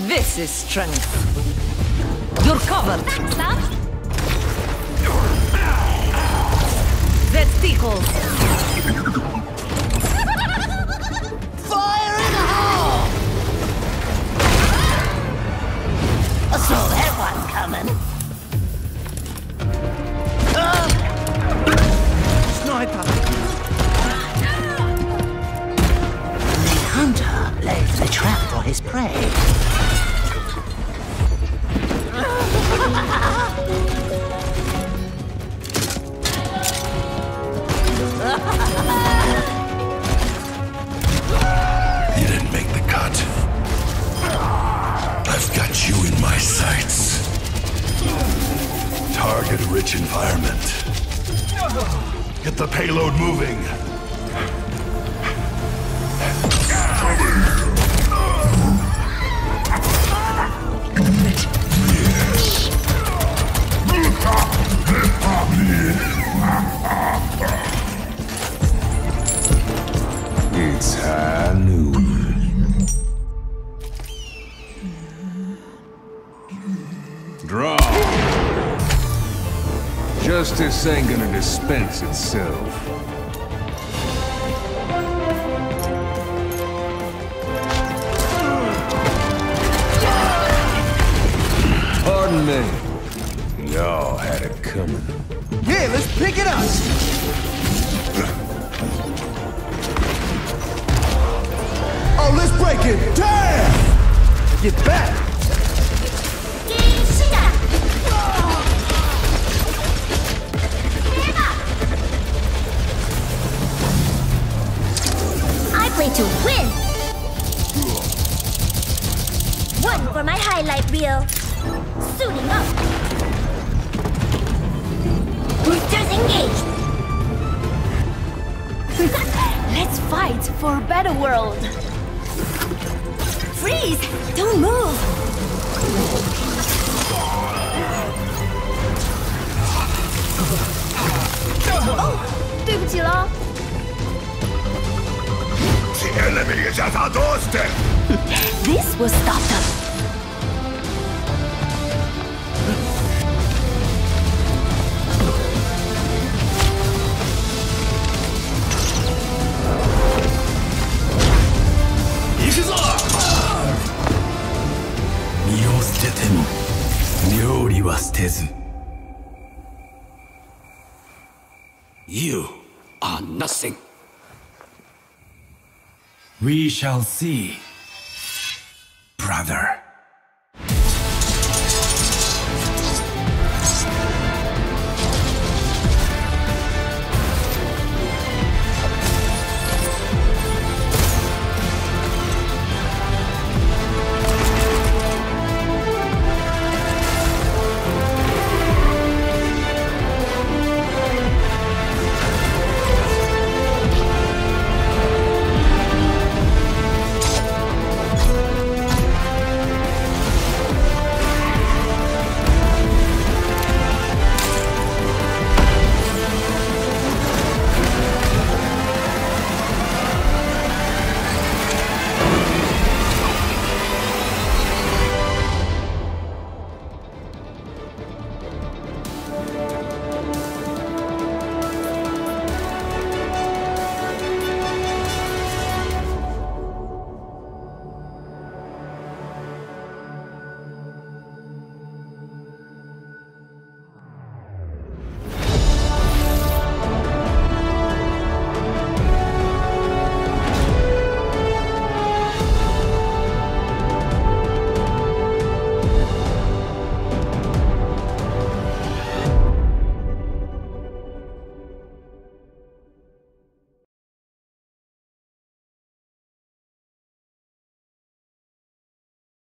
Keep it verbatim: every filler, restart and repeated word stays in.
This is strength. You're covered. Thanks, love. That tickles. Fire in the hole! I saw that one coming. Uh, Sniper! The hunter lays the trap for his prey. You didn't make the cut. I've got you in my sights. Target-rich environment. Get the payload moving. It's high noon. Draw. Justice ain't gonna dispense itself. Pardon me. Y'all had it coming. Yeah, let's pick it up! Oh, let's break it! Damn! Get back! I play to win! One for my highlight reel. Suiting up. Boosters engaged. Let's fight for a better world. Freeze! Don't move! Oh, 对不起了。 The enemy is at our doorstep! This will stop them. You are nothing. We shall see, brother.